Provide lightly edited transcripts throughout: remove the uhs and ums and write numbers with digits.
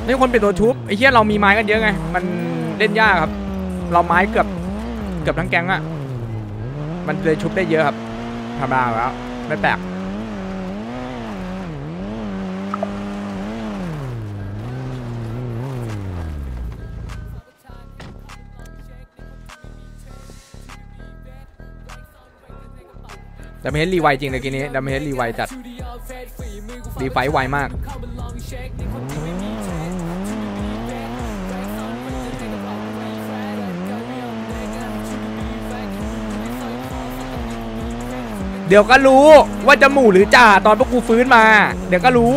นี่คนเป็นตัวชุบไอ้เหี้ยเรามีไม้กันเยอะไงมันเล่นยากครับเราไม้เกือบทั้งแก๊งอะมันเลยชุบได้เยอะครับธรรมดาแล้วไม่แปลกดัมเฮดรีไวจริงเลยกีนี้ดัมเฮดรีไวจัดรีไฟไวมากเดี๋ยวก็รู้ว่าจะหมู่หรือจ่าตอนพวกกูฟื้นมาเดี๋ยวก็รู้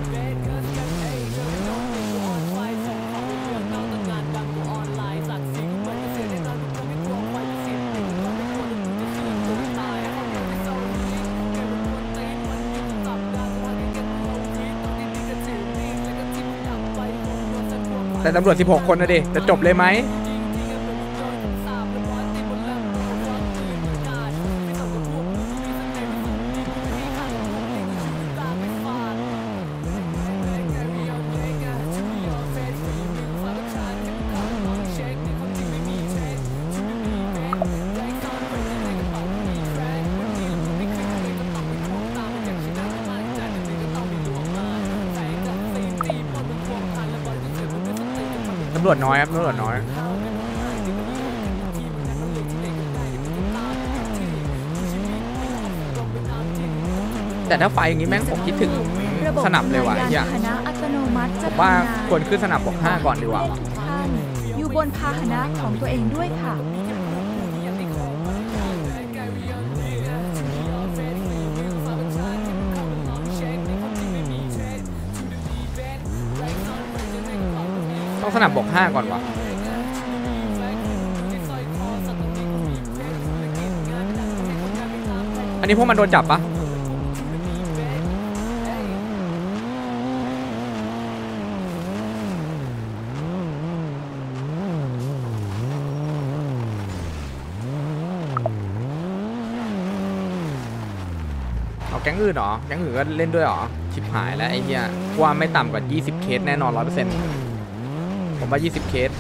แต่ตำรวจ16 คนนะดิจะจบเลยไหมตำรวจน้อยครับตำรวจน้อยแต่ถ้าไฟอย่างนี้แม่งผมคิดถึงสนับเลยว่ะอย่างผมว่าควรขึ้นสนับบวก5ก่อนดีกว่าอยู่บนพาหนะของตัวเองด้วยค่ะต้องสนับบวก5ก่อนวะอันนี้พวกมันโดนจับปะเอาแก๊งอื่นเหรอแก๊งอื่นก็เล่นด้วยเหรอชิบหายแล้วไอ้เหี้ยว่าไม่ต่ำกว่า20 เคสแน่นอน 100%ผมว่า20 เคส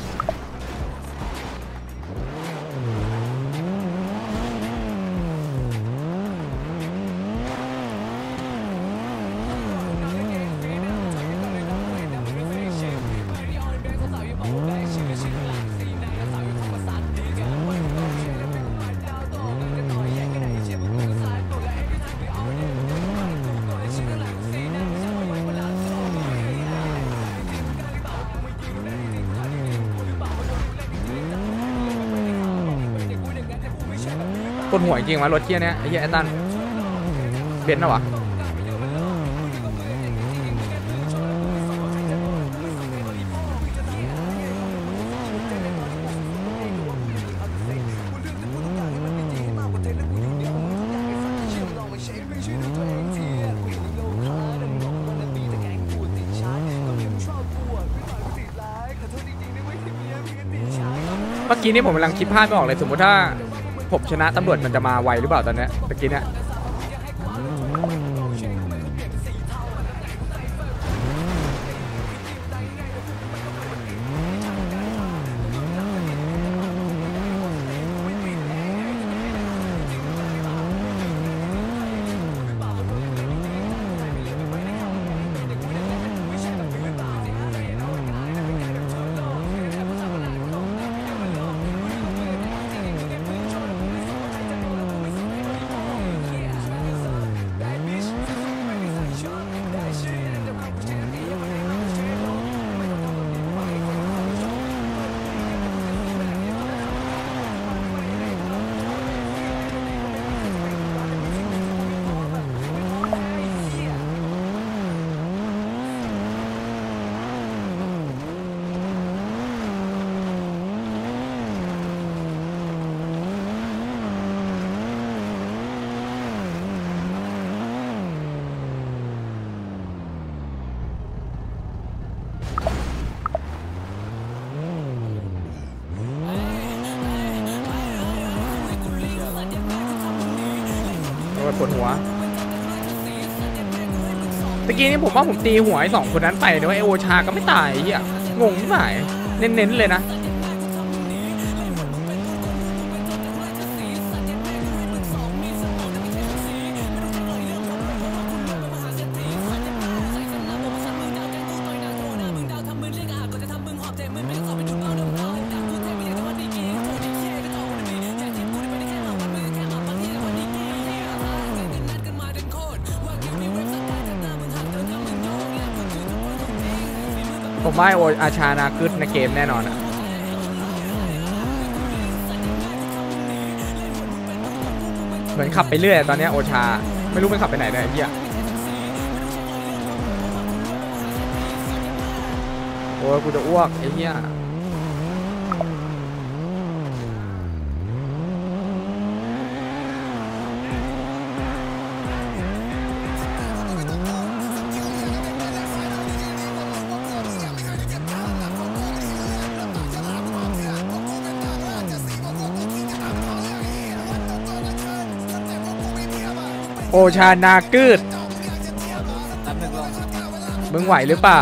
ปวดหัวจริงวะรถเที่ยเนี้ยไอ้เหี้ยไอ้ตันเบนซ์นะวะเมื่อกี้นี่ผมกำลังคิดภาพไม่ออกเลยสมมติถ้าผมชนะตำรวจมันจะมาไวหรือเปล่าตอนนี้ตะกี้เนี่ยปวดหัวตะกี้นี่ผมว่าผมตีหัวไอ้2 คนนั้นไปแต่ว่าไอโอชาก็ไม่ตายไอ้เหี้ยงงที่ไหนเน้นๆเลยนะผมว่าโออาชานาคึดในเกมแน่นอนอะเหมือนขับไปเรื่อยตอนนี้โอชาไม่รู้มันขับไปไหนเนี่ยไอ้เหี้ยโอ้ยกูจะอ้วกไอ้เหี้ยโอชานากืดมึงไหวหรือเปล่า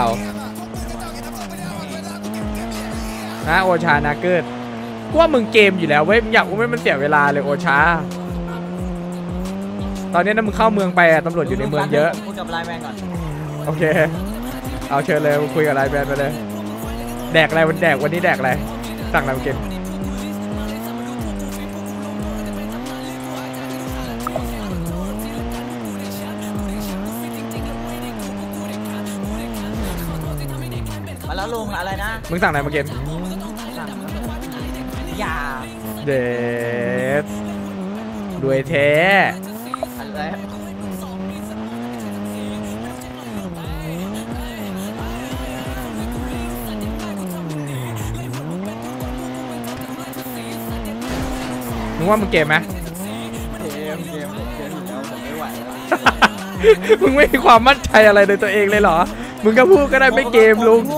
นะโอชานากืดกูว่ามึงเกมอยู่แล้วเว้ยอยากว่าไม่มันเสียเวลาเลยโอชาตอนนี้นะมึงเข้าเมืองไปตำรวจอยู่ในเมืองเยอะพูดกับไลน์แมนก่อนโอเคเอาเชิญเลยคุยกับไลน์แมนไปเลยแดกอะไรวันนี้แดกอะไรสั่งอะไรมากินมาแล้วลุงอะไรนะมึงสั่งอะไรมากินยาเด็ดด้วยแท้อะไรมึงว่ามึงเกมไหมเกมอยู่แล้วผมไม่ไหวมึงไม่มีความมั่นใจอะไรในตัวเองเลยเหรอมึงก็พูดก็ได้ไม่เกมลุง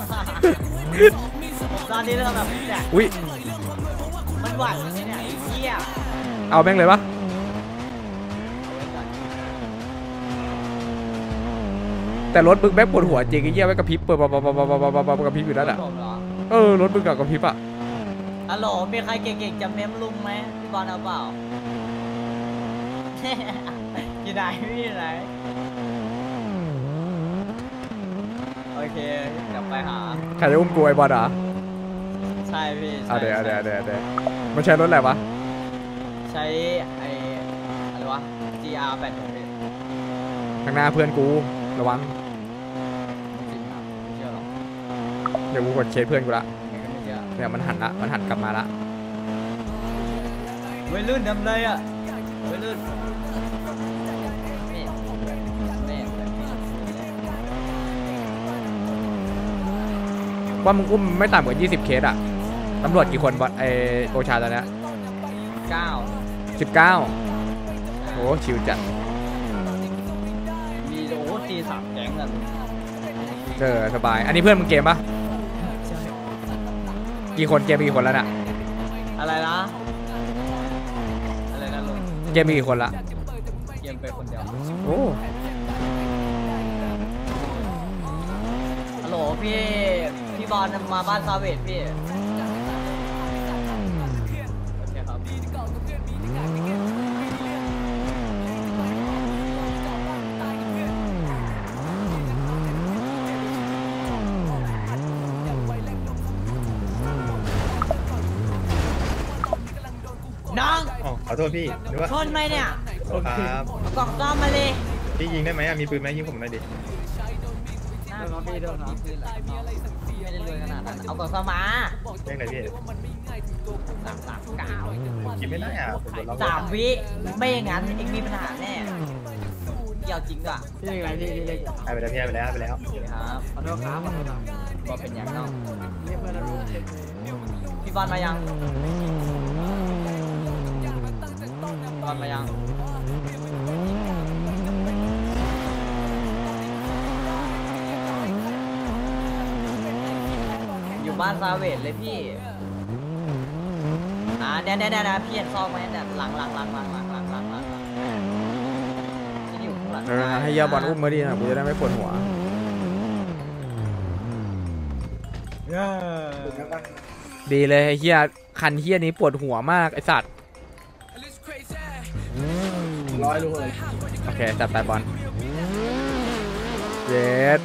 ตอนนี้เริ่มแบบอุ้ยมันหวานเนี่ยเหี้ยเอาแม่งเลยปะแต่รถมึงแม่งปวดหัวจริงไอ้เหี้ยไว้กระพริบเปิดกระพริบอยู่นั่นแหละรถมึงกับกระพริบอ่ะฮัลโหลมีใครเก่งๆจะเมมลุงไหมพี่บอลเอาเปล่าอยู่ไหนพี่อยู่ไหนโอเคกลับไปหาใครจะอุ้มกูไอ้บอลเหรอใช่พี่เดี๋ยวมันใช้รถอะไรวะใช้ไอ้อะไรวะ GR 8พี่ข้างหน้าเพื่อนกูระวังจริงครับไม่เชื่อหรอกเดี๋ยวกูกดเคสเพื่อนกูละเนี่ยมันหันกลับมาละวัยรุ่นทำไรอ่ะวัยรุ่นว่ามึงอุ้มไม่ต่ำกว่า20 เคสอะตำรวจกี่คนบอสไอโอชาตอนนี้19โอ้ชิวจัดมีโอ้ตี3แก๊งกันสบายอันนี้เพื่อนมึงเกมปะกี่คนเกมมีกี่คนแล้วน่ะอะไรนะลุงเกมมีกี่คนละเกมไปคนเดียวโอ้ฮัลโหลพี่บอลมาบ้านซาเวตพี่โอเคครับน้องขอโทษพี่ชนไหมเนี่ยครับกล่องซ่อมมาเลยพี่ยิงได้ไหมมีปืนไหมยิงผมหน่อยดิพี่โดนน้องปืนไม่ได้รวยขนาดนั้นเอากล่องซ่อมมาเรื่องไหนพี่ 339 กินไม่ได้อ่ะ 3 วิไม่อย่างนั้นเองมีปัญหาแน่เกี่ยวจริงอ่ะพี่อะไรพี่เล็กไปแล้วครับขอโทษครับก็เป็นอย่างนั้นพี่บอลมายังอยู่บ้านซาเวตเลยพี่เนี่ยพี่เห็นซองไหมเนี่ยหลังที่อยู่ข้างหลังให้เฮียบอลอุ้มมาดีนะกูจะได้ไม่ปวดหัวดีเลยไอ้เฮียคันเฮียนี้ปวดหัวมากไอสัตว์ 100ลูกเลยโอเคจัดไปบอลเย็ด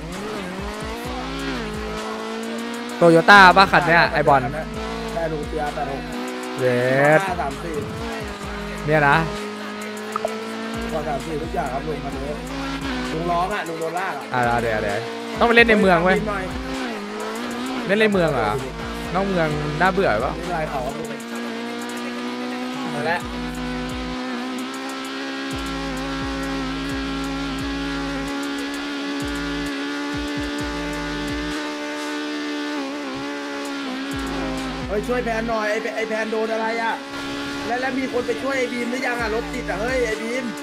โตโยต้าป่ะคันเนี้ยไอบอลได้ลูกเตียแต่ลูกเย็ด 534 เนี่ยนะพอ34ทุกอย่างครับลุงมันนี้ลุงร้องอ่ะลุงโดนลากอ่ะเดี๋ยวต้องไปเล่นในเมืองเว้ยเล่นในเมืองเหรอนอกเมืองน่าเบื่อป่ะลายเขาครับลุงแล้วเฮ้ยช่วยแพนหน่อยไอแพนโดนอะไรอ่ะแล้วมีคนไปช่วยไอบีมหรือยังอ่ะรถติดอ่ะเฮ้ยไอบีม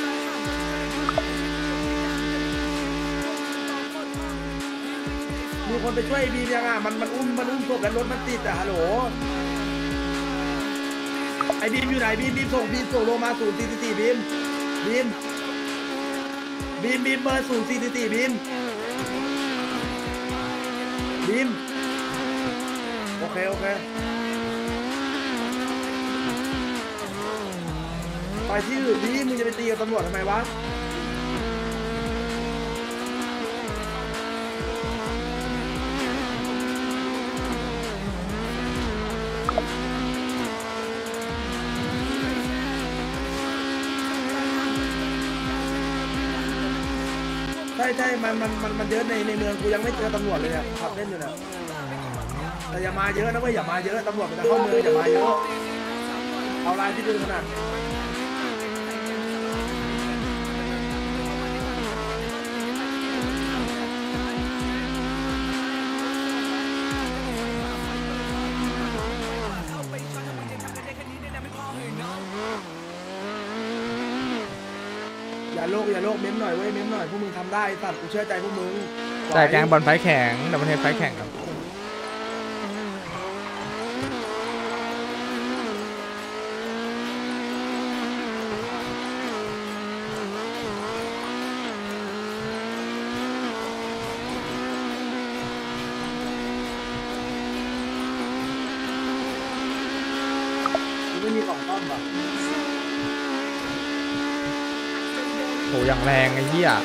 มีคนไปช่วยไอบีมยังอ่ะมันอุ้มศพแล้วรถมันติดอ่ะฮัลโหลไอบีมอยู่ไหนบีมส่งลงมา044บีมเบอร์044บีมโอเคไปที่อื่นดิมึงจะไปตีกับตำรวจทำไมวะใช่มันเยอะในเมืองกูยังไม่เจอตำรวจเลยเนี่ยขับเล่นอยู่เนี่ยแต่อย่ามาเยอะนะเว้ยอย่ามาเยอะตำรวจมันจะเข้าเมืองอย่ามาเยอะเอาลายที่ดึงขนาดอย่าโลกเม้มหน่อยเว้ยเม้มหน่อยพวกมึงทำได้สัตว์กูเชื่อใจพวกมึงแต่แกงบอลไฟแข็งแต่ประเทศไฟแข็งครับไม่มีของต้อมป่ะโหอย่างแรงไอ้เหี้ย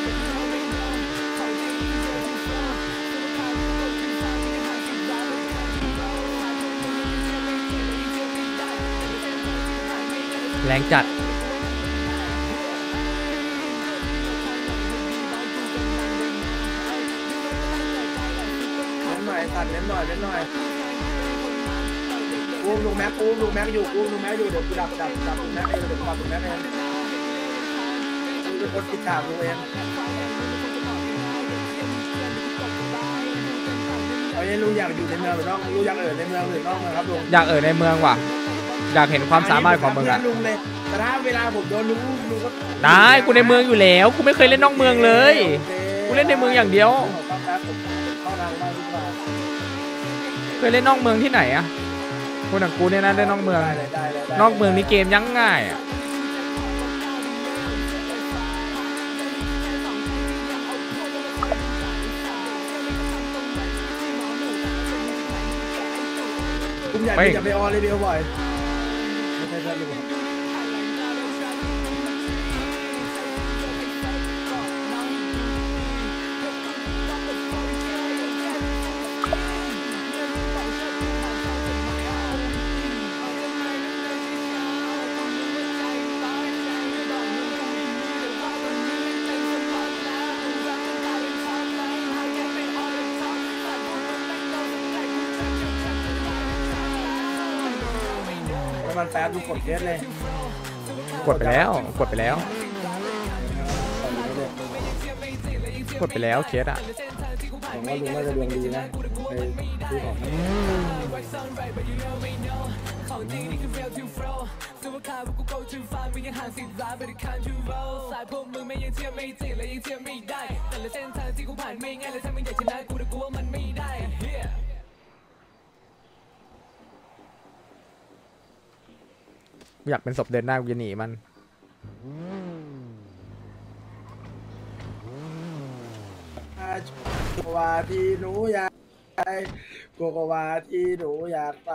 แรงจัดเล่นหน่อยตัดเล่นหน่อยกูลุงแม็กอยู่เดี๋ยวกูดับลุงแม็กเองเดี๋ยวกูดับลุงแม็กเองกูเป็นคนติดฉากลุงเองเอาเนี่ยลุงอยากอยู่ในเมืองหรือนอกลุงอยากในเมืองหรือนอกเมืองครับลุงอยากในเมืองว่ะอยากเห็นความสามารถของมึงอะลุงเลยแต่ถ้าเวลาผมโดนลุงก็ได้กูในเมืองอยู่แล้วกูไม่เคยเล่นนอกเมืองเลยกูเล่นในเมืองอย่างเดียวเคยเล่นนอกเมืองที่ไหนอะคนอย่างกูเนี่ยนะเล่นนอกเมืองนอกเมืองนี่เกมยังง่ายอะผมอยากจะไปออเลยเดียวบ่อยไม่ใช่ครับมันแป๊บดูกดเคสเลยกดไปแล้วเคสอะผมว่าลุงน่าจะดวงดีนะไปซื้อของอยากเป็นศพเดินหน้ากูจะหนีมันวาที่หนูอยากไปโกโกวาที่หนูอยากไป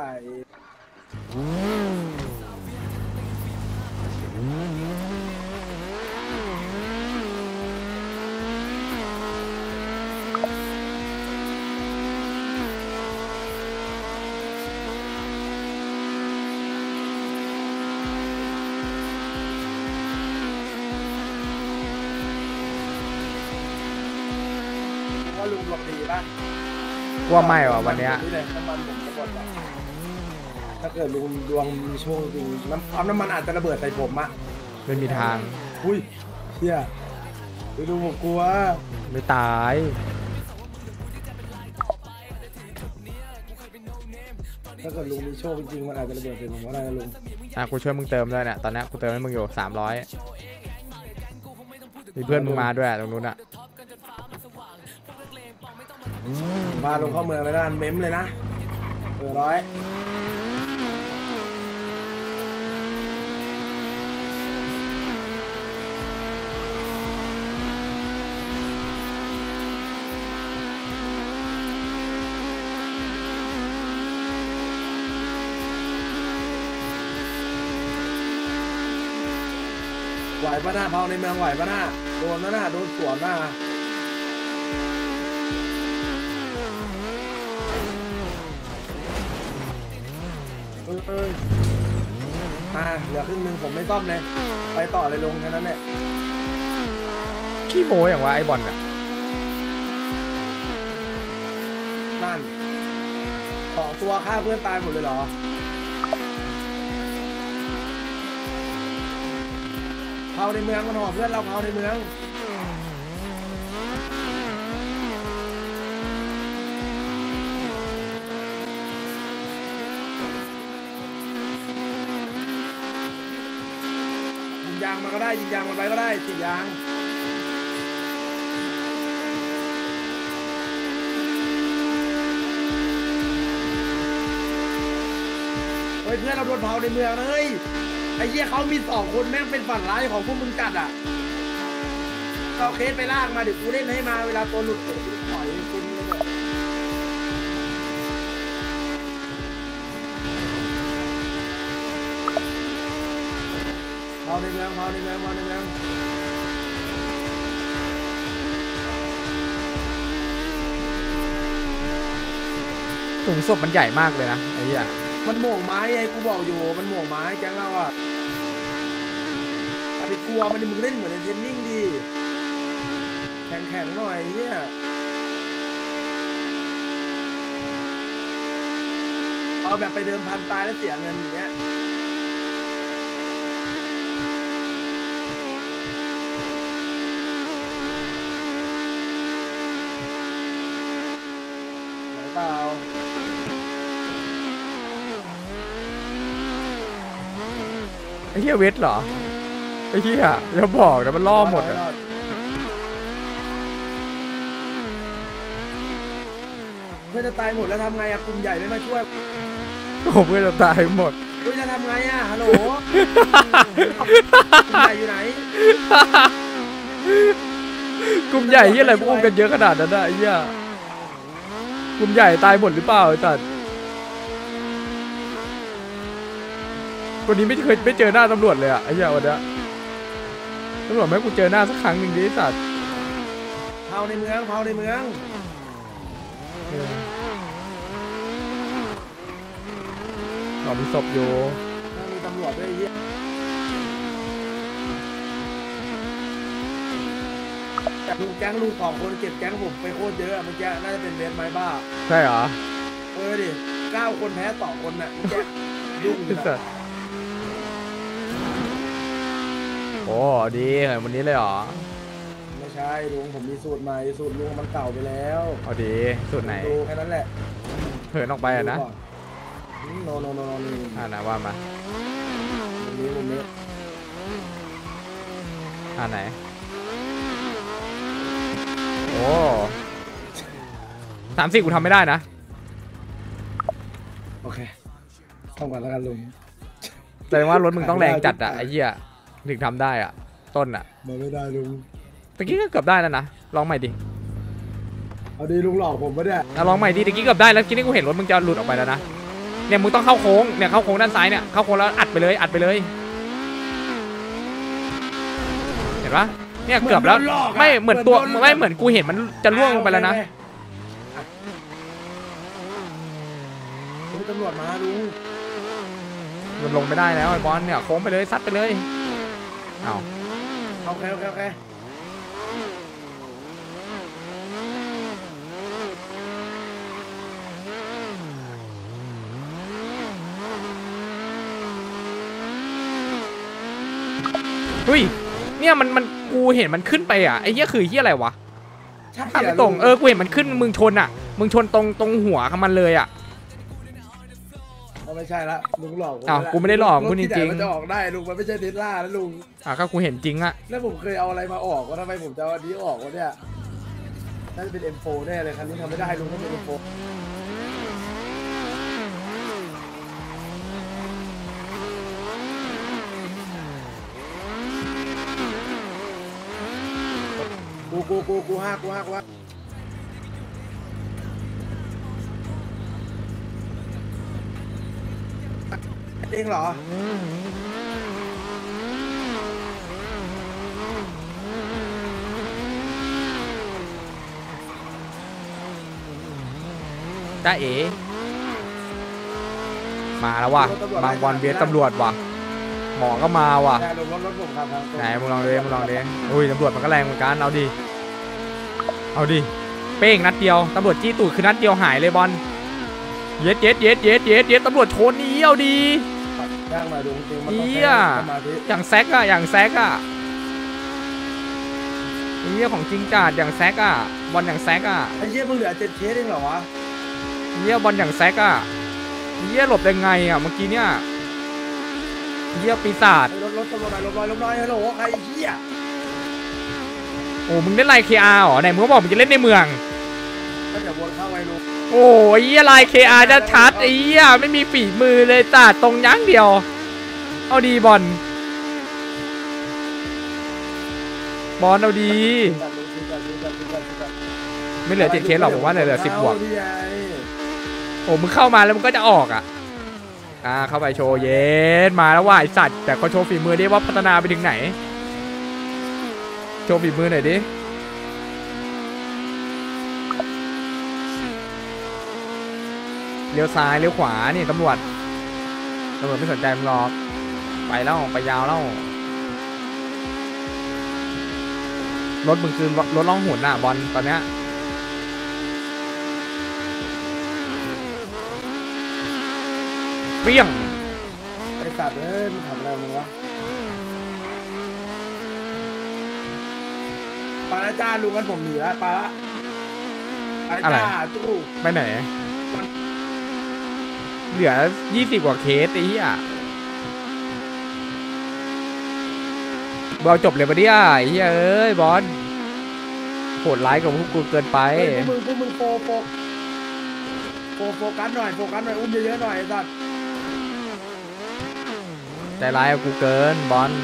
ว่าลุงลงดีป่ะว่าไม่ว่ะวันเนี้ยนี่เลยน้ำมันผมจะหมดแล้วถ้าเกิดลุงดวงมีช่วงจริงน้ำมันอาจจะระเบิดใส่ผมอะไม่มีทางอุ้ยเชี่ยไปดูผมกลัวไม่ตายถ้าเกิดลุงมีโชคจริงๆมันอาจจะระเบิดใส่ผมว่าอะไรนะลุงกูช่วยมึงเติมด้วยเนี่ยตอนนี้กูเติมให้มึงอยู่300มีเพื่อนมึงมาด้วยตรงนู้นอะพาลงเข้าเมืองเลยนะเม้มเลยนะร้อย ไหวปะหน้าเผาในเมืองไหวปะหน้าโดนนะหน้าโดนสวนหน้าเหลือครึ่งนึงผมไม่ซ่อมเลยไปต่อเลยลงแค่นั้นแหละขี้โม้อย่างว่าไอ้บอลอะนั่น2 ตัวฆ่าเพื่อนตายหมดเลยเหรอเผาในเมืองมันหอบเพื่อนเราเผาในเมืองยิงยางมันก็ได้ยิงยางมันไปก็ได้ติดยางเฮ้ยเพื่อนเราโดนเผาในเมืองเลยไอ้เหี้ยเขามี2 คนแม่งเป็นฝันร้ายของพวกมึงจัดอ่ะเอาเคสไปลากมาเดี๋ยวกูเล่นให้มาเวลาตัวหลุดปล่อยคุณเลยเผาในเมืองเผาในเมืองเผาในเมืองถุงศพมันใหญ่มากเลยนะไอ้เหี้ยมันโหม่งไม้ไอ้กูบอกอยู่มันโหม่งไม้แก๊งเราอ่ะอย่าไปกลัวมันดิมึงเล่นเหมือนในเทนนิ่งดิแข็งๆหน่อยเนี่ยเอาแบบไปเดิมพันตายแล้วเสียเงินอย่างเงี้ยไหนเปล่าไอ้เหี้ยเวทเหรอไอ้เหี้ยอย่าบอกนะมันล่อหมดอะเพื่อนจะตายหมดแล้วทำไงอะกลุ่มใหญ่ไม่มาช่วยโอ้เพื่อนจะตายหมดเพื่อนจะทำไงอะฮัลโหลกลุ่มใหญ่อยู่ไหนกลุ่มใหญ่ที่อะไรพวกอุ้มกันเยอะขนาดนั้นอะไอ้เหี้ยกลุ่มใหญ่ตายหมดหรือเปล่าไอ้สัตว์วันนี้ไม่เคยไม่เจอหน้าตำรวจเลยอะไอ้เหี้ยวันนี้ตำรวจไม่ให้กูเจอหน้าสักครั้งหนึ่งดิไอ้สัตว์เผาในเมืองเผาในเมืองเรามีศพอยู่ถ้ามีตำรวจด้วยไอ้เหี้ยแต่ลุงแก๊งลุง2 คนเก็บแก๊งผมไปโคตรเยอะอะเมื่อกี้น่าจะเป็นเวทไม้บ้าใช่เหรอดิ9 คนแพ้2 คนน่ะเมื่อกี้ยุ่งอยู่ไอ้สันะตว์โอ้ดีเหรอวันนี้เลยเหรอไม่ใช่ลุงผมมีสูตรใหม่สูตรลุงมันเก่าไปแล้วเอาดีสุดไหนดูแค่นั้นแหละเหินออกไปอะนะโนนี่นะว่ามามุมนี้ไหนโอ้30กูทำไม่ได้นะโอเคต้องก่อนแล้วกันลุงแสดงว่ารถมึงต้องแรงจัดอะไอ้เหี้ยถึงทำได้อะต้นอะมาไม่ได้ลุงตะกี้ก็เกือบได้แล้วนะลองใหม่ดิเอาดีลุงหลอกผมปะเนี่ยเอาลองใหม่ดิตะกี้เกือบได้แล้วกี้นี่กูเห็นรถมึงจะหลุดออกไปแล้วนะเนี่ยมึงต้องเข้าโค้งเนี่ยเข้าโค้งด้านซ้ายเนี่ยเข้าโค้งแล้วอัดไปเลยอัดไปเลยเห็นปะเนี่ยเกือบแล้วไม่เหมือนตัวไม่เหมือนกูเห็นมันจะล่วงลงไปแล้วนะตำรวจมาลุงมันลงไม่ได้แล้วไอ้บอลเนี่ยโค้งไปเลยซัดไปเลยเอาโอเคเฮ้ยเนี่ยมันกูเห็นมันขึ้นไปอ่ะไอ้เหี้ยคือเหี้ยอะไรวะใช่ไม่ตรงกูเห็นมันขึ้นมึงชนอ่ะมึงชนตรงหัวของมันเลยอ่ะไม่ใช่ละลุงหลอกอ้าวกูไม่ได้หลอกคุณจริงๆมันจะออกได้ลุงมันไม่ใช่เทสลาแล้วลุงก็กูเห็นจริงอ่ะแล้วผมเคยเอาอะไรมาออกว่าทำไมผมจะเอาอันนี้ออกวะเนี่ยน่าจะเป็น M4 แน่เลยคันนี้ทำไม่ได้ลุงต้องเป็น M4 กูห้าเองเหรอจ้าเอ๋มาแล้วว่ะบางบอลเบียดตำรวจว่ะหมอก็มาว่ะได้รถผมครับไหนมึงลองดิอุ้ยตำรวจมันก็แรงเหมือนกันเอาดิเป้งนัดเดียวตำรวจจี้ตูดคือนัดเดียวหายเลยบอลเย็ดตำรวจชนนี้เอาดีย่างมาดูจริงมันเฮีต้องยใช้สมาธิอย่างแซกอะเฮียของจริงจัดอย่างแซกอะบอลอย่างแซกอะไอ้เชี่ยมึงเหลือ7 เคสเองเหรอวะเฮียบอลอย่างแซกอะเฮียหลบยังไงอะเมื่อกี้เนี่ยเฮียปีศาจรถตำรวจหน่อยลบน้อยฮัลโหลไอ้เหี้ยโอ้มึงเล่นไลน์ KR เหรอไหนมึงก็บอกมึงจะเล่นในเมืองก็จะวนเข้าไว้ลุงโอ้ยเฮียไลน์ KR จะชัดไอ้เฮียไม่มีฝีมือเลยจัดตรงยั้งเดียวเอาดีบอลเอาดีไม่เหลือ7 เคสหรอกผมว่าเหลือ10 บวกโอ้มึงเข้ามาแล้วมึงก็จะออกอ่ะเข้าไปโชว์เย็นมาแล้วว่ะไอสัตว์แต่ก็โชว์ฝีมือดิว่าพัฒนาไปถึงไหนโชว์ฝีมือหน่อยดิเลี้ยวซ้ายเลี้ยวขวานี่ตำรวจไม่สนใจมึงหรอกไปแล้วไปยาวแล้วรถมึงคือรถล่องหนน่ะบอลตอนเนี้ยเปรี้ยงไอ้สัตว์มึงทำอะไรมึงวะปาละจ้าลุงกันผมหนีแล้วปาละจ้าจู้ไปไหนเหลือ20 กว่าเคสไอ้เหี้ยบอลจบเลยปะเนี่ยไอ้เหี้ยเอ้ยบอลโหดร้ายกับพวกกูเกินไปพวกมึงโฟกัสหน่อยอุ้มเยอะๆหน่อยไอ้สัตว์ใจร้ายกับกูเกินบอล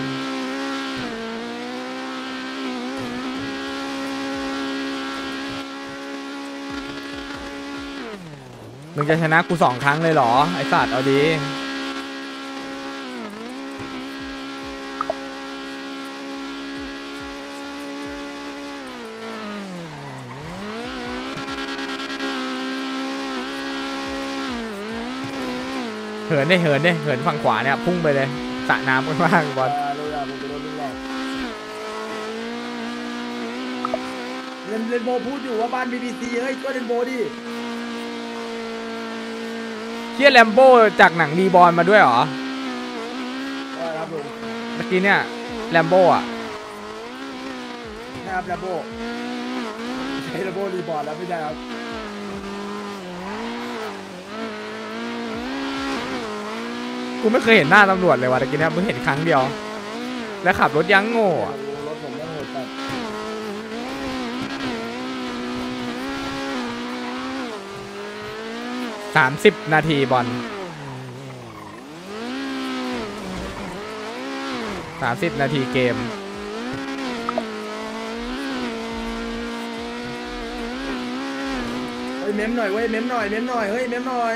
มึงจะชนะกู2 ครั้งเลยเหรอไอ้สัตว์เอาดีเหินฝั่งขวาเนี่ยพุ่งไปเลยสระน้ำข้างล่างบอลเรนโบพูดอยู่ว่าบ้าน BBC เฮ้ยก็เรนโบดิเฮียแลมโบ้จากหนังรีบอลมาด้วยเหรอครับลุงเมื่อกี้เนี่ยแลมโบ้อะนะครับแรมโบใช้แรมโบรีบอร์ดแล้วไม่ได้ครับกูไม่เคยเห็นหน้าตำรวจเลยว่ะตะกี้เนี่ยมึงเห็นครั้งเดียวแล้วขับรถยั้งโง่อะรถผมไม่โหดจัด 30 นาทีบอล30 นาทีเกมเม้มหน่อยเว้ยเม้มหน่อยเม้มหน่อยเฮ้ยเม้มหน่อย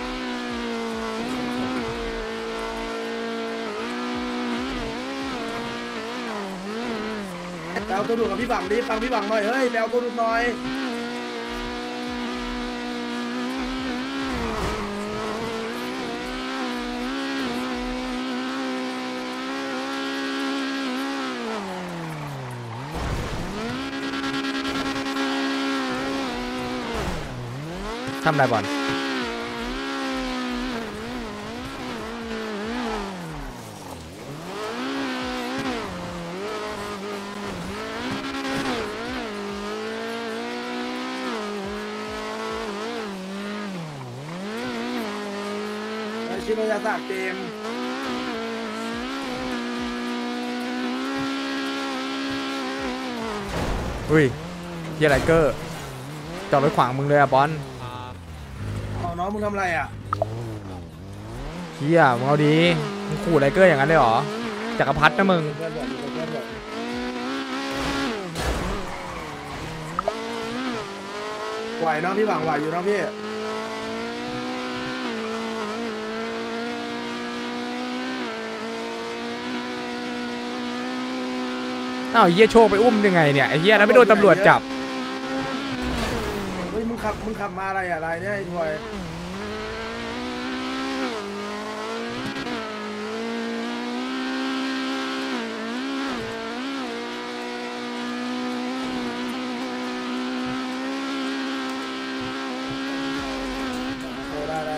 แปลตัวดูกับพี่บังดิฟังพี่บังหน่อยเฮ้ยแปลตัวดูหน่อยทำอะไรบอลชิโนยาสะเกมอุ้ยเฮียไรเกอร์จอดรถขวางมึงเลยอะบอลเอาน้องมึงทำอะไรอ่ะเฮียมึงเอาดีมึงขู่ไรเกอร์อย่างนั้นเลยเหรอจักรพรรดินะมึงเพื่อนบอกอยู่กับเพื่อนบอกไหวเนาะพี่บังไหวอยู่เนาะพี่อ้าวเฮียโชคไปอุ้มยังไงเนี่ยไอ้เฮียแล้วไม่โดนตำรวจจับเฮ้ยมึงขับมาอะไรอะไรเนี่ยไอ้ทวยได้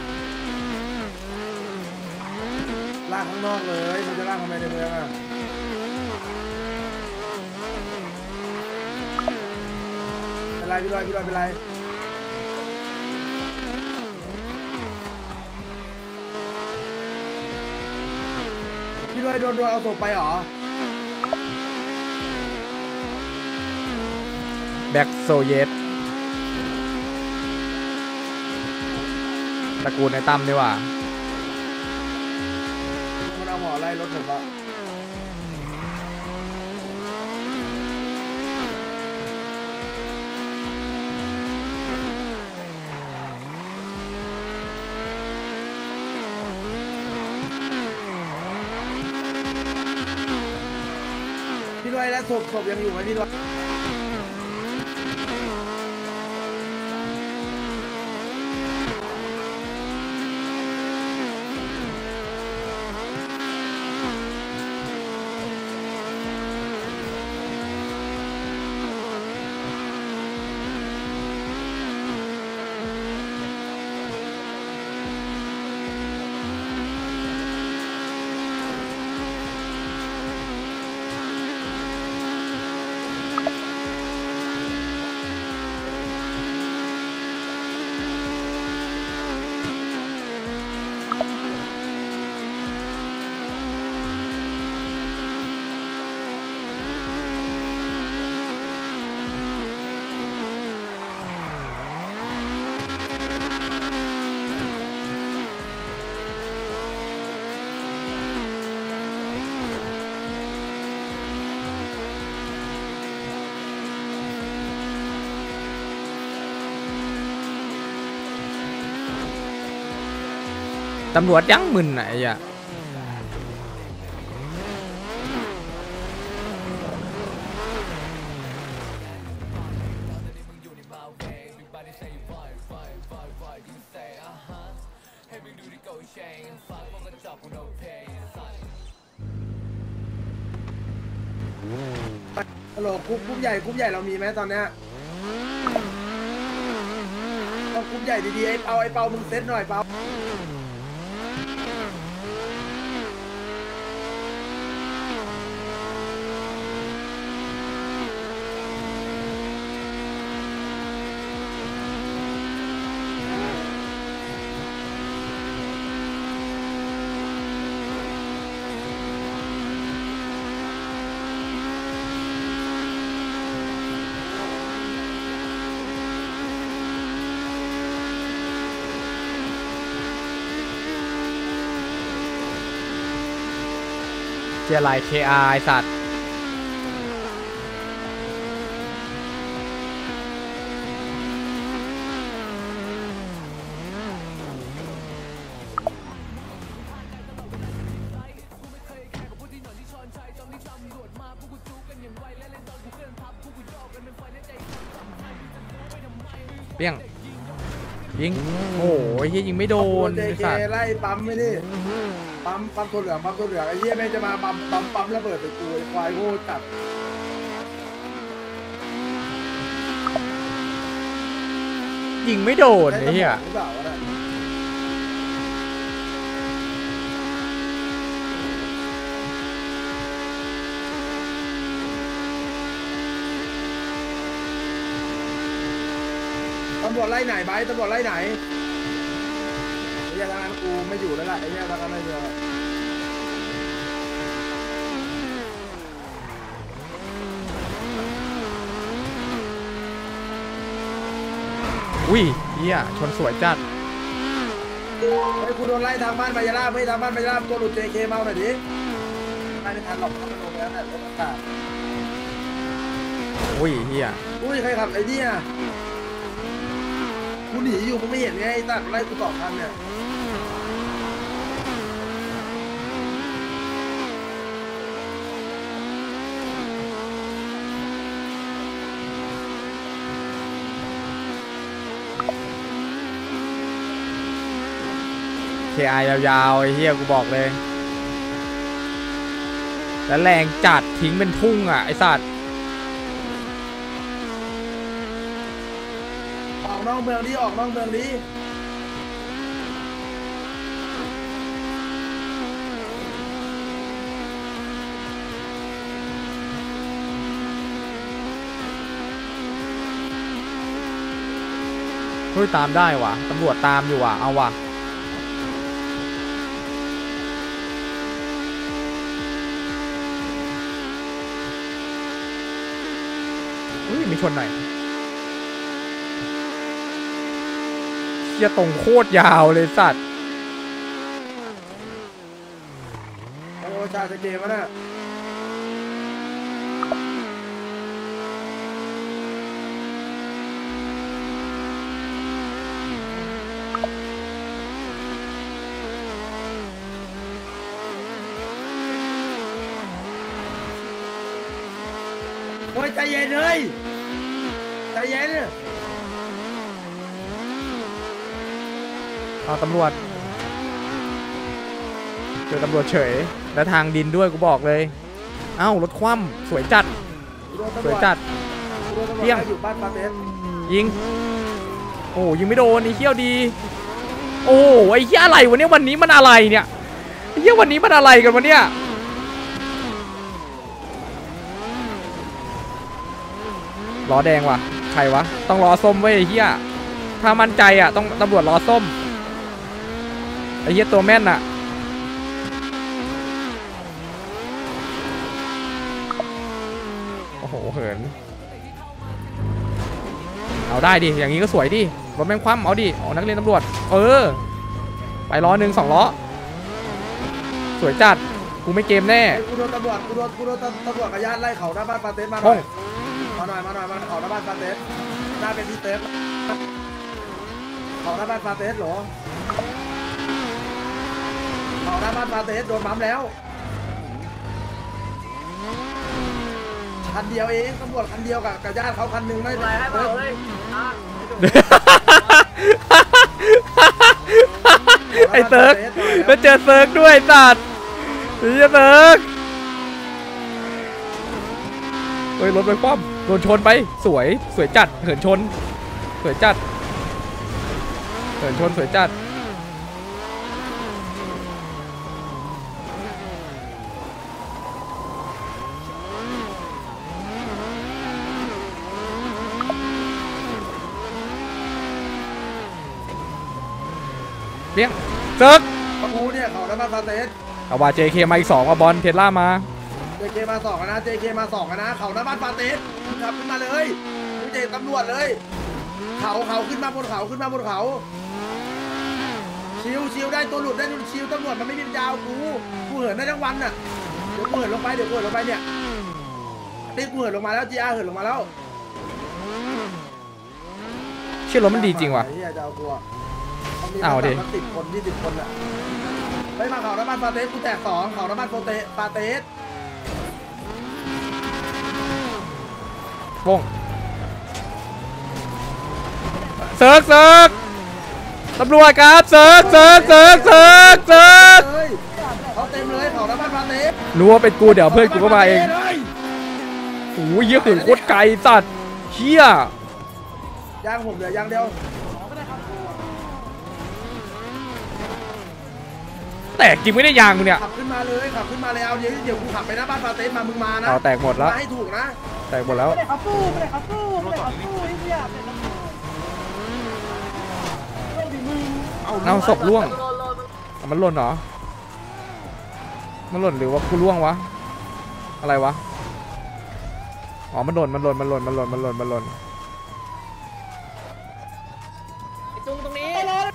ลากข้างนอกเลยมันจะลากทำไมในเมืองอ่ะเป็นไรพี่ลอยเป็นไรพี่ลอยโดนเอาศพไปเหรอแบ็กโซเยสตระกูลในตั้มดีกว่ามันเอาหมอไล่รถผมอะพี่ด้วยแล้วศพยังอยู่ไหมพี่ด้วยตำรวจยังมึนไหนอ่ะฮัลโหลกรุ๊ปใหญ่เรามีไหมตอนเนี้ยต้องกรุ๊ปใหญ่ดีๆไอ้เปามึงเซตหน่อยเปาเจยร์ไลน์ KR ไอ้สัตว์เปี้ยงยิงโอ้ยเฮียยิงไม่โดนเจไอ้เคสัตว์ไล่ปั๊มไม่ดิปั๊มตัวเหลืองไอ้เหี้ยแม่งจะมาปั๊มระเบิดไปกูไอ้ควายโง่จัดยิงไม่โดนไอ้เฮียหรือเปล่าวะน่ะตำรวจไล่ไหนไบตำรวจไล่ไหนไอ้เหี้ยทางนั้นกูไม่อยู่แล้วล่ะไอ้เหี้ยทางนั้นไม่อยู่แล้วอุ้ยเฮียชนสวยจัดไอ้กูโดนไล่ทางบ้านมายาลาไม่ทางบ้านมายาลาตัวหลุด JK เมาหน่อยดิไม่ทันหรอกมันลงไปแล้วแต่รถอากาศอุ้ยเฮียอุ้ยใครขับไอ้เนี่ยกูหนีอยู่มึงไม่เห็นไงไอ้ตัดไล่กู2 คันเนี่ย KR ยาวๆไอ้เฮียกูบอกเลยแล้วแรงจัดทิ้งเป็นทุ่งอ่ะไอ้สัตว์ออกนอกเมืองดิออกนอกเมืองดิเฮ้ยตามได้ว่ะตำรวจตามอยู่ว่ะเอาว่ะอุ้ยมีชนหน่อยเชี่ยตรงโคตรยาวเลยสัตว์โอ้ชาจะเกมวะน่ะโอ้ยใจเย็นเลยใจเย็นเอาตำรวจเจอตำรวจเฉยและทางดินด้วยกูบอกเลยเอ้ารถคว่ำสวยจัดสวยจัด เปี้ยงอยู่บ้านปาเต้นยิงโอ้ยิงไม่โดนไอ้เหี้ยวดีโอ้ไอ้เหี้ยอะไรวะเนี่ยวันนี้มันอะไรเนี่ยไอ้เหี้ยวันนี้มันอะไรกันวะเนี่ยล้อแดงว่ะใครวะต้องล้อส้มไว้ไอ้เหี้ยถ้ามั่นใจอ่ะต้องตำรวจล้อส้มไอ้เหี้ยตัวแม่นอ่ะโอ้โหเหินเอาได้ดิอย่างนี้ก็สวยดิรถแม่งคว่ำเอาดิเอานักเรียนตำรวจไปล้อหนึ่ง2 ล้อสวยจัดกูไม่เกมแน่กูโดนตำรวจกูโดนตำรวจกับญาติไล่เขาหน้าบ้านปาเต้นมาหห้น่ออง ยมาหน่อยเขาหน้าบ้านปาเต้นหน้าเป็นที่เต้นเขาหน้าบ้านปาเต้นเหรอเขาหน้าบ้านปาเต้นโดนบั๊มแล้วคันเดียวเองตำรวจคันเดียวกับญาติเขาคันหนึ่งไม่ได้ให้มาเลยไอ้เซิร์กแล้วเจอเซิร์กด้วยสัตว์ไอ้เหี้ยเซิร์กเฮ้ยรถไปคว่ำโดนชนไปสวยจัดเหินชนสวยจัดเหินชนสวยจัดเปี้ยงเซิร์กกูเนี่ยเขาหน้าบ้านปาเต้นเอาว่า JK มาอีก2ว่าบอลเทสลามา JK มา2นะ JK มา2นะเขาหน้าบ้านปาเต้นขับขึ้นมาเลยมึงเจตำรวจเลยเขาขึ้นมาบนเขาชิวได้ตัวหลุดได้ตัวชิวตำรวจมันไม่มียาวกูเหินได้ทั้งวันน่ะเดี๋ยวกูเหินลงไปเนี่ยนี่กูเหินลงมาแล้ว GR เหินลงมาแล้วเชื่อรถมันดีจริงว่ะไอ้เหี้ยจะเอากูอะเอาดิมัน10 คน20 คนอ่ะไปมาเขาน้ำมันปาเต้กูแตก2เขาน้ำมันปาเต้โป้งเซิร์กตำรวจครับเซิร์กเลยเขาเต็มเลยเขาแล้วบ้านมาเต็มรู้ว่าเป็นกูเดี๋ยวเพื่อนกูก็มาเองโอ้ยเยี่ยหืนโคตรไกลสัตว์เชี่ยยางผมเหลือยางเดียวแตกจริงไม่ได้ยางมึงเนี่ยขับขึ้นมาเลยขับขึ้นมาเลยเอาเดี๋ยวกูขับไปหน้าบ้านมาเต็มมามึงมานะเอาแตกหมดแล้วมาให้ถูกนะแตกหมดแล้วเอาศพล่วงมันหล่นเหรอมันหล่นหรือว่ากูล่วงวะอะไรวะอ๋อมันหล่นจุงตรงนี้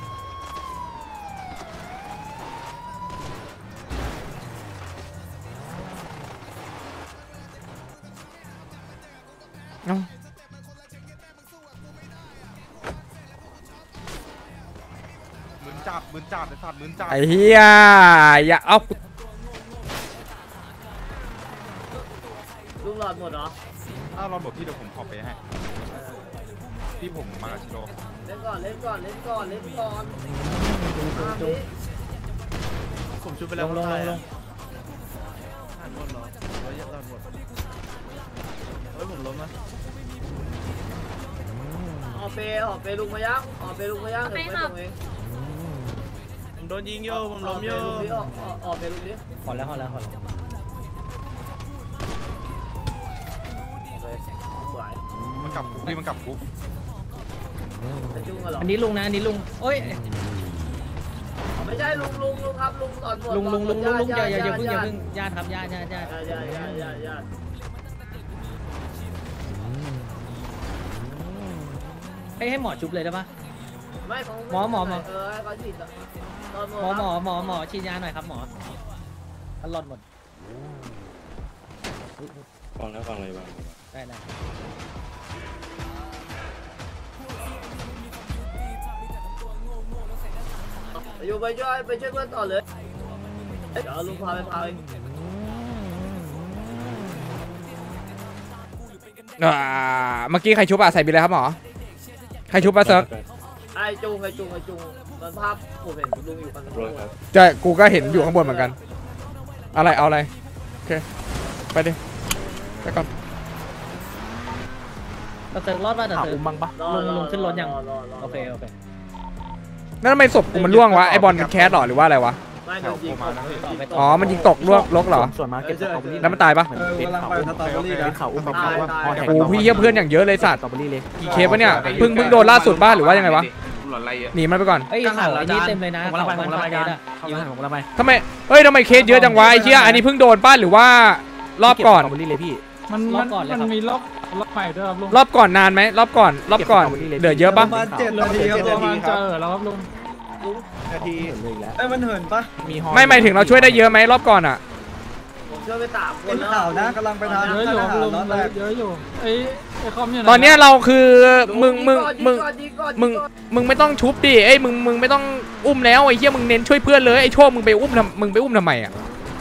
เอ้ามืนจับไอ้สัตว์มืนจับไอ้เหี้ยอย่าเอาลุงหลอดหมดเหรอถ้ารอหมดพี่เดี๋ยวผมขอไปให้พี่ผมมากับชิโร่เล่นก่อนผมชุบไปแล้วลงออกเปลุงมายังเดี๋ยวไปตรงเองผมโดนยิงโย่ผมล้มโย่ออกเปลุงดิขอแล้วสวยมันกลับคุกพี่มันกลับคุกจุงเหรออันนี้ลุงนะอันนี้ลุงโอ้ยไม่ใช่ลุงครับลุงหลอดหมดลุงอย่าเพิ่งญาติครับญาติ ให้หมอชุบเลยได้ปะไม่เขาฉีดหมอฉีดยาหน่อยครับหมอตลอดหมดฟังเลยได้อยู่ไปช่วยเพื่อนต่อเลยเดี๋ยวลุงพาไปเมื่อกี้ใครชุบอะใส่บินเลยครับหมอใครชุบอะเซิร์กไอ้จุงมันภาพผมเห็นลุงอยู่กันจะกูก็เห็นอยู่ข้างบนเหมือนกันอะไรเอาอะไรโอเคไปดิไปก่อนเราเจอรอดป่ะแต่เจอลุงขึ้นรถยังโอเคนั่นทำไมศพกูมันล่วงวะไอบอลมันแคสหรอหรือว่าอะไรวะไม่โดนยิงอ๋อมันยิงตกล่วงลกเหรอส่วนมากเก็บสตรอเบอรี่แล้วมันตายปะกำลังไปสตรอเบอรี่นะเขาอุ้มโอ้พี่เพื่อนอย่างเยอะเลยสัตว์สตรอเบอรี่เลยกี่เคสวะเนี่ยเพิ่งโดนล่าสุดบ้าหรือว่ายังไงวะหนีมันไปก่อนเอ้ยเขาอันนี้เต็มเลยนะผมละไปกันผมละไปทำไมเคสเยอะจังวะไอ้เชี่ยอันนี้เพิ่งโดนป้าหรือว่ารอบก่อนสตรอเบอรี่เลยพี่มันมีรอบใหม่ด้วยครับลุงรอบก่อนนานไหมรอบก่อนเหลือเยอะปะประมาณ7 นาทีครับประมาณเจอแล้วครับลุงนาทีมันเหินปะไม่หมายถึงเราช่วยได้เยอะไหมรอบก่อนอะผมช่วยไป3 คนเป็นข่าวนะกำลังไปทางเยอะอยู่ลุงเยอะอยู่ไอ้คอมเนี่ยตอนนี้เราคือมึงไม่ต้องชุบดิไอ้มึงไม่ต้องอุ้มแล้วไอ้เหี้ยมึงเน้นช่วยเพื่อนเลยไอ้โชคมึงไปอุ้มทำไมอะ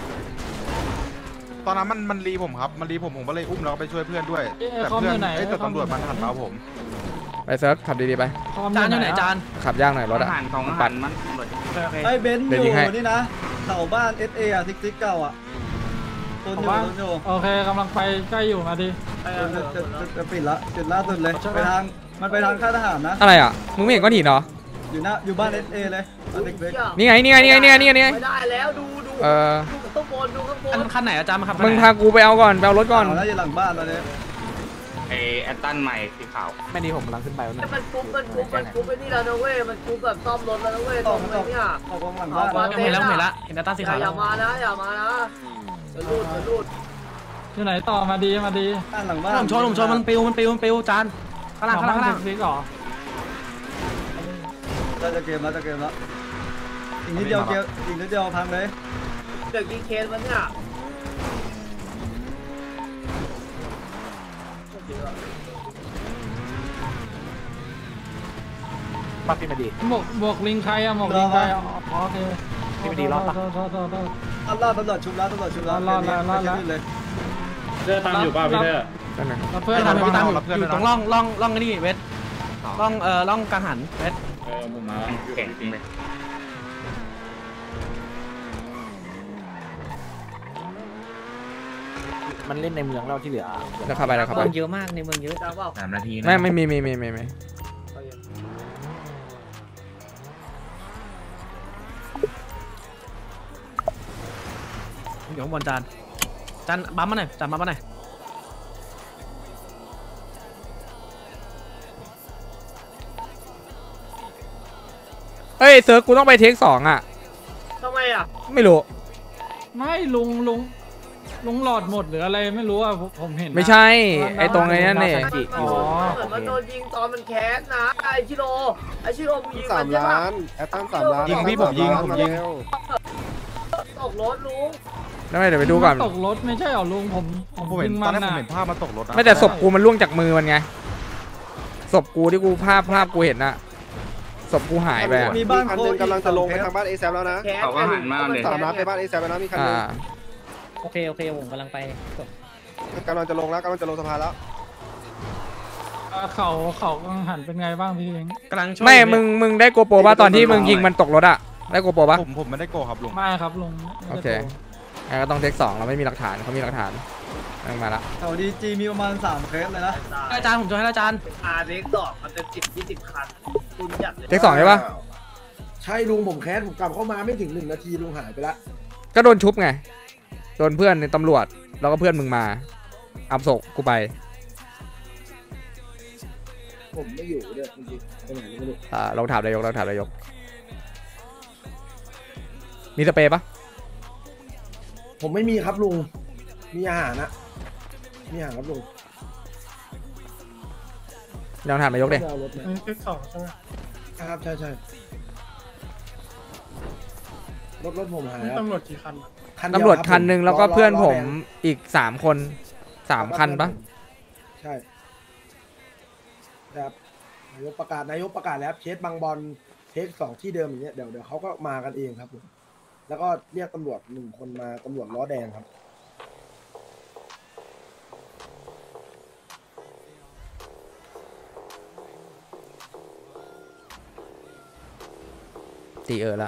ตอนนั้นมันรีผมครับมันรีผมก็เลยอุ้มแล้วก็ไปช่วยเพื่อนด้วยแต่เพื่อนแต่ตำรวจมันหันเท้าผมไปเซิร์ฟขับดีๆไปจานอยู่ไหนจานขับย่างหน่อยรถอะปั่นมันไอ้เบนซ์อยู่นี่นะแถวบ้าน SA อ่ะติ๊กเก่าอ่ะต้นอยู่โอเคกำลังไปใกล้อยู่มาดิจะปิดละจุดล่าสุดเลยไปทางมันไปทางค่ายทหารนะอะไรอะมึงไม่เห็นก้อนหินเหรออยู่บ้าน SA เลยติ๊กเล็กนี่ไงไม่ได้แล้วดูข้างบนดูข้างบนคันไหนอาจารย์มาครับมึงพากูไปเอาก่อนไปเอารถก่อนแล้วอยู่หลังบ้านตอนนี้แอตตันใหม่สีขาวไม่ดีผมกำลังขึ้นไปแล้วนะมันปุ๊บไปนี่แล้วนะเว้ยมันปุ๊บแบบซ่อมรถแล้วนะเว้ยตรงนี้เนี่ยออกหลังบ้านเห็นแล้วตาสีขาวอย่ามานะเดี๋ยวรูดอยู่ไหนต่อมาดีหลังบ้านผมชนมันปิวจานข้างล่างฟิกหรอจะเกมแล้วอีกนิดเดียวพังเลยเด็กยิงเคสมันเนี่ยปักพี่มาดีบวกลิงใครอะหมวกลิงใครโอเคพี่มาดีรอดปะรอดตำรวจชุบแล้วเลยเพื่อนทำอยู่ป่ะพี่เพื่อนอยู่ตรงร่องนี่เวทล่องกังหันเพชรเก่งจริงเลยมันเล่นในเมืองเราที่เหลือแล้วเข้าไปแล้วเข้าไปเยอะมากในเมืองเยอะจ้าเปล่า 3 นาทีนะไม่มีอยู่ข้างบนจานบัมมาหน่อยจานบัมมาหน่อยเฮ้ยเซิร์ฟกูต้องไปเทค2อ่ะทำไมอ่ะไม่รู้ไม่ลุงหลอดหมดหรืออะไรไม่รู้อ่ะผมเห็นนะไม่ใช่ไอ้ตรงไอ้นั่นเนี่ยอ๋อเหมือนมันโดนยิงตอนมันแคสนะไอชิโร่มึงยิงมันใช่ปะแอตตัน3 ล้านยิงพี่ผมยิงตกรถลุงแล้วไม่เดี๋ยวไปดูก่อนตกรถไม่ใช่เหรอลุงผมผมเห็นยิงตอนแรกผมะเห็นภาพมันตกรถไม่แต่ศพกูมันล่วงจากมือมันไงศพกูที่กูภาพกูเห็นน่ะศพกูหายไปอะมีบ้านคันนึงกำลังจะลงไปทางบ้านเอแซแล้วนะเขาก็หันมาเลย 3 ล้านไปบ้านเอแซแล้วนะมีคันนึงโอเคผมกำลังไปกำลังจะลงแล้วกำลังจะลงสะพานแล้วเขากังหันเป็นไงบ้างพี่เองกำลังช่วยไม่มึงได้โกโปรป่ะตอนที่มึงยิงมันตกรถอะได้โกโปรป่ะผมไม่ได้โกครับลุงไม่ครับลุงโอเคงั้นก็ต้องเทค2เราไม่มีหลักฐานเขามีหลักฐานนั่งมาละแถวดีจีมีประมาณ3เคสเลยนะอาจารย์ผมจะให้อาจารย์เด็กดอกมันจะ10-20 คันคุณอยากเทค2ใช่ป่ะใช่ลุงผมแคสผมกลับเข้ามาไม่ถึง1 นาทีลุงหายไปละก็โดนชุบไงโดนเพื่อนในตำรวจแล้วก็เพื่อนมึงมาอับศพกูไปผมไม่อยู่ด้วยจริงๆไปไหนไม่รู้ลองถามนายกมีสเปรย์ปะผมไม่มีครับลุงมีอาหารนะมีอาหารครับลุงลองถามนายกดิจะเอารถไหมเทค2ใช่ไหมครับใช่รถผมหายครับตำรวจกี่คันเดียวตำรวจบคันหนึ่งผมแล้วก็เพื่อนผมแดงอีก3 คน3 คันปะใช่ครับนายกประกาศแล้วครับเคสบางบอลเทค2ที่เดิมอย่างเงี้ยเดี๋ยวเขาก็มากันเองครับผมแล้วก็เรียกตำรวจ1 คนมาตำรวจล้อแดงครับตีละ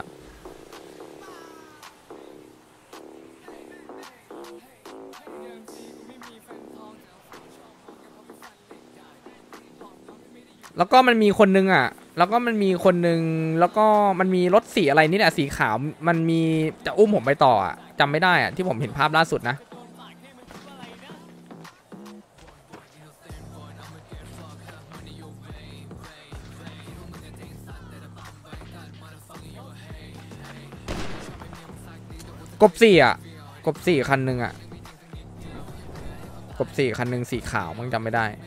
แล้วก็มันมีคนนึงอ่ะแล้วก็มันมีคนนึงแล้วก็มันมีรถสีอะไรนี่แหละสีขาวมันมีจะอุ้มผมไปต่ออ่ะจำไม่ได้อ่ะที่ผมเห็นภาพล่าสุดนะกบ4คันหนึ่งอ่ะกบ4คันหนึ่งสีขาวมึงจำไม่ได้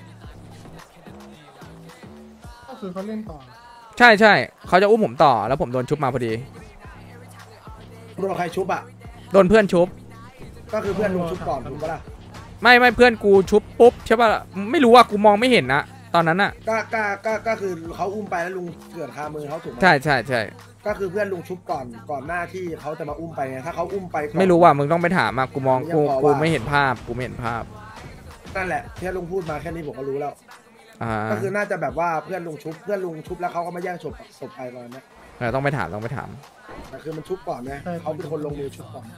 ก็คือเขาเล่นต่อใช่เขาจะอุ้มผมต่อแล้วผมโดนชุบมาพอดีโดนใครชุบอ่ะโดนเพื่อนชุบก็คือเพื่อนลุงชุบก่อนถูกปะล่ะไม่เพื่อนกูชุบปุ๊บใช่ป่ะไม่รู้ว่ากูมองไม่เห็นนะตอนนั้นอ่ะก็คือเขาอุ้มไปแล้วลุงเกิดคามือเขาถูกไหมใช่ก็คือเพื่อนลุงชุบก่อนหน้าที่เขาจะมาอุ้มไปไงถ้าเขาอุ้มไปก่อนไม่รู้ว่ามึงต้องไปถามอ่ะกูมองยังพอกูว่าไม่เห็นภาพกูไม่เห็นภาพนั่นแหละแค่ลุงพูดมาแค่นี้ผมก็รู้แล้ว ก็คือน่าจะแบบว่าเพื่อนลุงชุบแล้วเขาก็มาแย่งศพไปประมาณนี้ต้องไปถามแต่คือมันชุบก่อนไงเขาเป็นคนลงมือชุบก่อน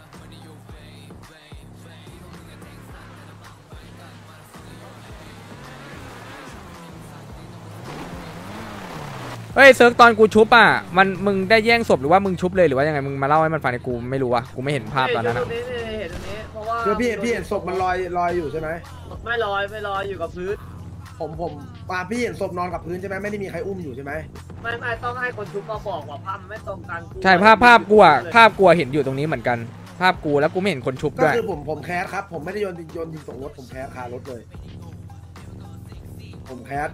เฮ้ยเซิร์ฟตอนกูชุบอ่ะมึงได้แย่งศพหรือว่ามึงชุบเลยหรือว่ายังไงมึงมาเล่าให้มันฟังในกูไม่รู้อ่ะกูไม่เห็นภาพตอนนั้นอ่ะเห็นตรงนี้เพราะว่าคือพี่เห็นศพมันลอยอยู่ใช่ไหมไม่ลอยอยู่กับพื้นผมพี่เห็นศพนอนกับพื้นใช่ไหมไม่ได้มีใครอุ้มอยู่ใช่ไหมไม่ต้องให้คนชุบมาบอกว่าภาพมันไม่ตรงกันใช่ภาพกูอ่ะภาพกูเห็นอยู่ตรงนี้เหมือนกันภาพกูแล้วกูไม่เห็นคนชุบก็ด้วยคือผมแคสครับผมไม่ได้โยนยิงตกรถผมแคสคารถเลยผมแคส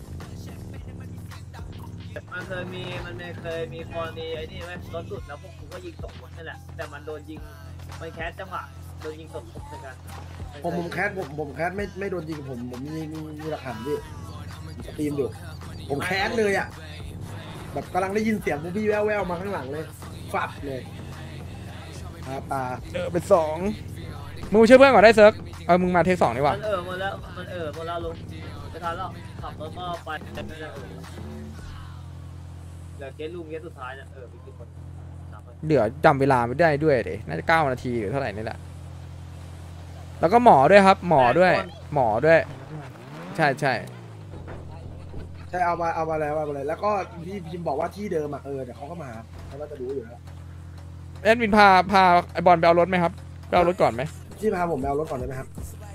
มันเคยมีกรณีไอ้นี่ไหมรถสุดแล้วพวกกูก็ยิงตกรถนั่นแหละแต่มันโดนยิงมันแคสจังหวะโดนยิงตกรถเหมือนกันผมแคสผมแคสไม่โดนยิงผมมีหลักฐานพี่สตรีมอยู่ผมแคสเลยอ่ะแบบกำลังได้ยินเสียงพวกพี่แว่วๆมาข้างหลังเลยฟับเลยตาเป็น2มึงช่วยเพื่อนก่อนได้เซิร์ฟมึงมาเทค2ดีกว่ามันหมดแล้วลุงไม่ทันแล้วขับรถก็ไปไม่ได้เหลือเคสลุงเคสสุดท้ายเนี่ยไปกี่คนเดี๋ยวจำเวลาไม่ได้ด้วยเดี๋ยน่าจะ9 นาทีหรือเท่าไหร่นี่แหละแล้วก็หมอด้วยครับ หมอด้วยใช่ใช่เอามาแล้วก็พี่พิมบอกว่าที่เดิมเดี๋ยวเขาก็มาเขาก็จะรู้อยู่แล้วแอดมินพาไอบอลไปเอารถไหมครับไปเอารถก่อนไหมพี่พาผมไปเอารถก่อนได้ไหมครับ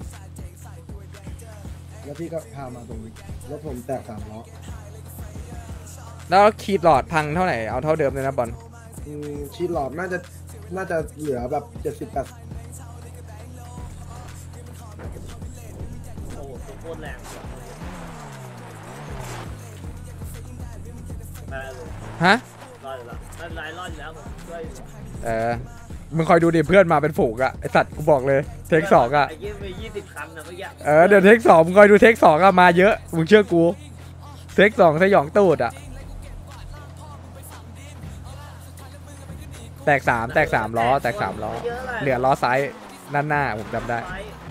แล้วพี่ก็พามาตรงนี้รถผมแตก3 ล้อแล้วขีดหลอดพังเท่าไหร่เอาเท่าเดิมเลยนะบอลขีดหลอดน่าจะเหลือแบบ70-80 โอ้โหโคตรแรงฮะรอดแล้วรอดแล้วผมช่วยมึงคอยดูดิเพื่อนมาเป็นฝูงอะไอสัตว์กูบอกเลยเทค 2อะไอ้ยี่ไป20 คันนะเมื่อกี้เดี๋ยวเทค 2มึงคอยดูเทค 2อะมาเยอะมึงเชื่อกูเทค 2สยองตูดอะแตก3ล้อแตก3ล้อเหลือล้อซ้ายด้านหน้าผมจำได้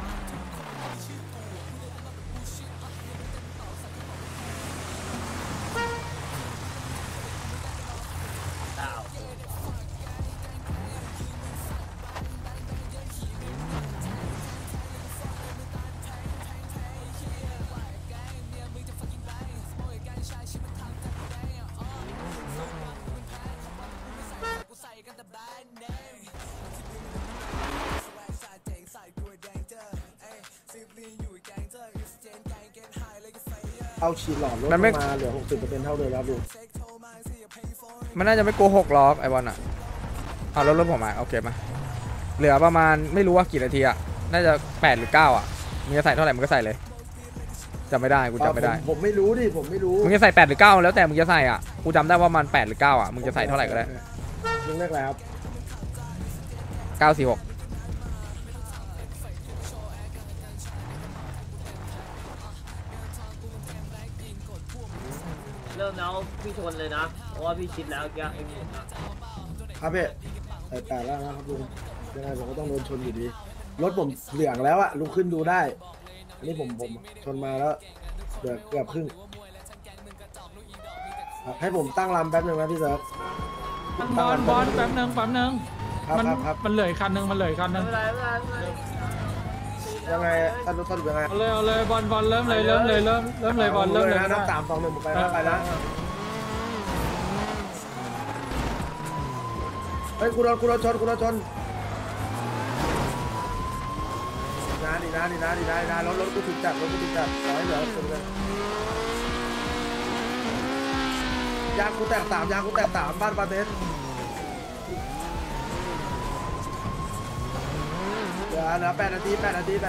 เอาฉีดหลอดรถมาเหลือ60%เท่าเดิมแล้วดูมันน่าจะไม่โกหกหรอกไอบอลอะเอารถผมมาโอเคมาเหลือประมาณไม่รู้ว่ากี่นาทีอะน่าจะ8 หรือ 9อะมึงจะใส่เท่าไหร่มึงก็ใส่เลยจำไม่ได้กูจำไม่ได้ผมไม่รู้ดิผมไม่รู้มึงจะใส่8 หรือ 9แล้วแต่มึงจะใส่อ่ะกูจำได้ว่ามัน8 หรือ 9อะมึงจะใส่เท่าไหร่ก็ได้มึงเรียกอะไรครับ 946 เริ่มแล้วพี่ชนเลยนะเพราะว่าพี่ชิดแล้วแกเองนะครับพี่8 แล้วนะครับลุงยังไงผมก็ต้องโดนชนอยู่ดีรถผมเหลืองแล้วลุกขึ้นดูได้อันนี้ผมชนมาแล้วเกือบครึ่งให้ผมตั้งลำแป๊บนึงนะพี่เซิร์ฟบอลแป๊บนึงมันเหลือคันนึงยังไงท่านรถยังไงเอาเลยบอลเริ่มเลยบอลเริ่มเลยนับ3 2 1ไปนะเฮ้ยกูโดนชนดีนะรถกูถูกจับร้อยเหลือสุดเลยยางกูแตก3บ้านปาเต้นเหลือ8 นาที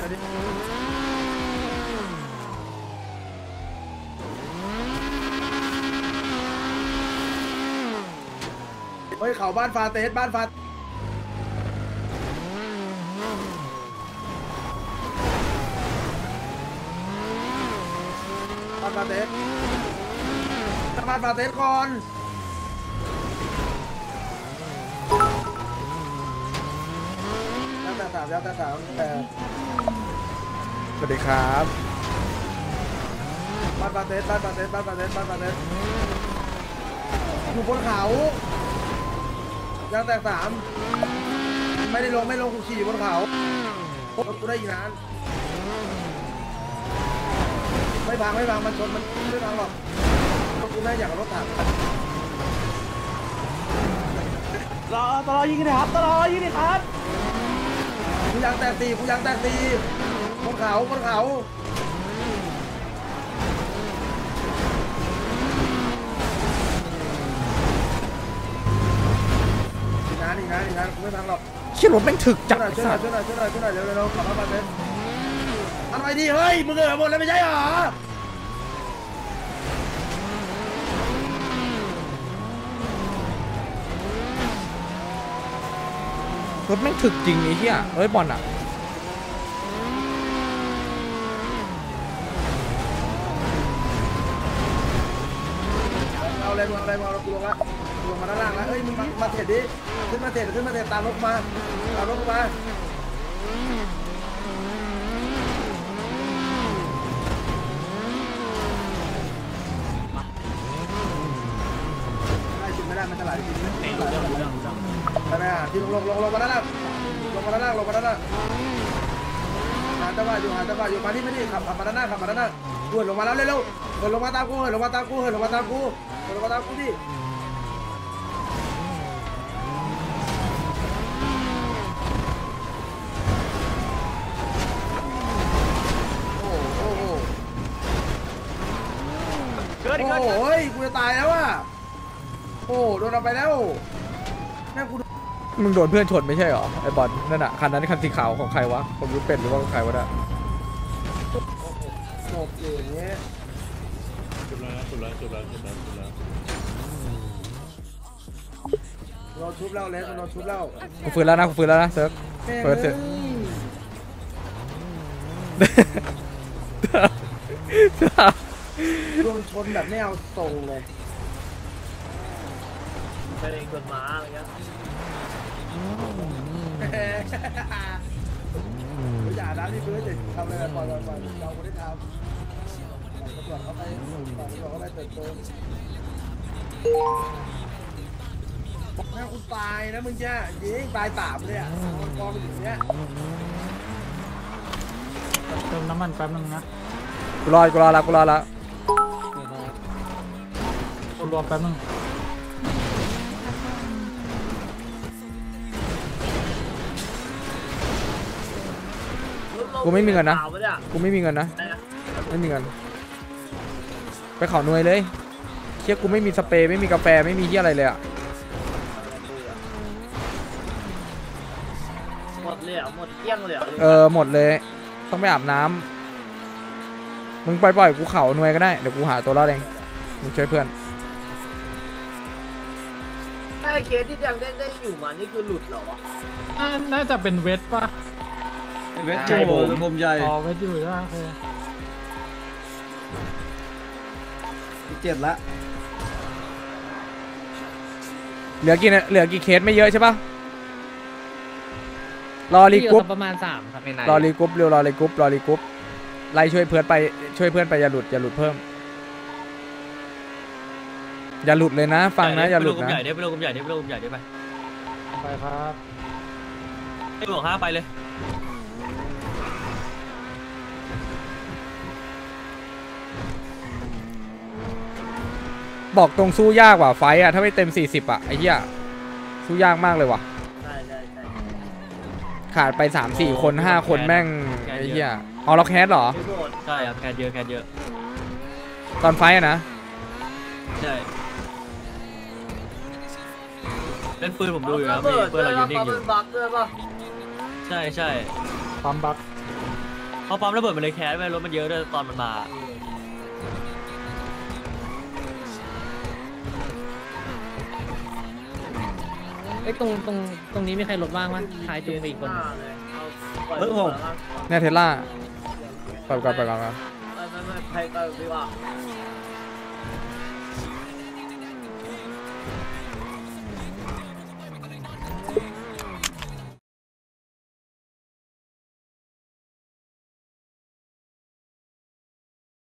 เฮ้ยเขาบ้านฟาเตสบ้านฟาเตสบ้านฟาเตสก่อนแล้วแต่3 สวัสดีครับบ้านฟาเตสอยู่บนเขายางแตก3ไม่ลงกูขี่บนเขารถกูได้อีกนานไม่พังมันชนมันไม่พังหรอกรถกูได้อย่างรถถังตลอดยิงนะครับกูยางแตก4บนเขานี่นะไม่พังหรอกเชี่ยรถแม่งถึกจัดช่วยหน่อยเร็วขับมาเป็นอะไรดีเฮ้ยมึงหมดแล้วไม่ใช่หรอรถแม่งถึกจริงไอ้เหี้ยเฮ้ยบอลอะเอาอะไรมาเราลงมาด้านล่างแล้วเอ้ยมึงมาเทรดดิขึ้นมาเทรดตามรถมามันจะไหลจริงไหมไปไหมอ่ะที่ลงมาด้านล่างลงมาด้านล่างหาจังหวะอยู่มาที่ขับมาด้านหน้าเหินลงมาแล้วเร็วๆเหินลงมาตามกูดิโอ้ยกูจะตายแล้วอ่ะโอ้โดนเอาไปแล้วแม่กูมึงโดนเพื่อนชนไม่ใช่เหรอไอบอลนั่นอะคันนั้นคันสีขาวของใครวะผมรู้เป็นหรือว่าของใครวะเนี่ยหมดอย่างเงี้ยเราชุบแล้วเลยเราชุบแล้วกูฟื้นแล้วนะเซิร์ฟเฟิร์สเสร็จโดนชนแบบไม่เอาทรงเลยเป็นเองกฎหมายอะไรเงี้ยอย่านะที่เพื่อนจะทำอะไรก่อนเราไม่ได้ทำตำรวจเขาไปเติบโตแม่คุณตายนะมึงเนี่ยยิงตาย3เลยอ่ะกองอยู่เนี้ยเติมน้ำมันแป๊บนึงนะกูรอละรวมแป๊บนึงกูไม่มีเงินนะไม่มีเงินไปเขาหน่วยเลยเชี่ยกูไม่มีสเปรย์ไม่มีกาแฟไม่มีที่อะไรเลยอะหมดเลยหมดเกลี้ยงเลยหมดเลยต้องไปอาบน้ำมึงปล่อยกูเขาหน่วยก็ได้เดี๋ยวกูหาตัวรอดเองมึงช่วยเพื่อนไอ้เคสที่ยังได้อยู่มานี่คือหลุดเหรอวะน่าจะเป็นเวทป่ะเวทใหญ่ผมใหญ่อ๋อเวทอยู่ใช่ไหมโอเค 7ละเหลือกี่เคสไม่เยอะใช่ปะรอรีกรุ๊ปประมาณ3ครับรอรีกรุ๊ปเร็วรอรีกรุ๊ปไล่ช่วยเพื่อนไปอย่าหลุดเพิ่มอย่าหลุดเลยนะฟังนะอย่าหลุดนะไปลงกลุ่มใหญ่ได้ไปไปครับไม่บอก5ไปเลยบอกตรงสู้ยากว่ะไฟอะถ้าไม่เต็ม40อะไอ้เหี้ยสู้ยากมากเลยว่ะใช่ขาดไป3-4 คน5 คนแม่งไอ้เหี้ยเอาเราแคสเหรอใช่ครับแคสเยอะตอนไฟอะนะใช่เล่นปืนผมดูอยู่ครับเพื่อนเราอยู่นิ่งอยู่บักด้วยป่ะใช่ปั๊มบัคพอปั๊มระเบิดมันเลยแคสไปรถมันเยอะด้วยตอนมันมาไอ้ตรงนี้มีใครรถว่างมั้ยทายจุงไปอีกคนเฮ้ยผมเนี่ยเทสลาไปก่อนไม่ใครก็ดีว่า